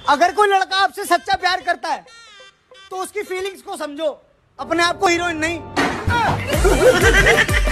अगर कोई लड़का आपसे सच्चा प्यार करता है तो उसकी फीलिंग्स को समझो, अपने आप को हीरोइन नहीं।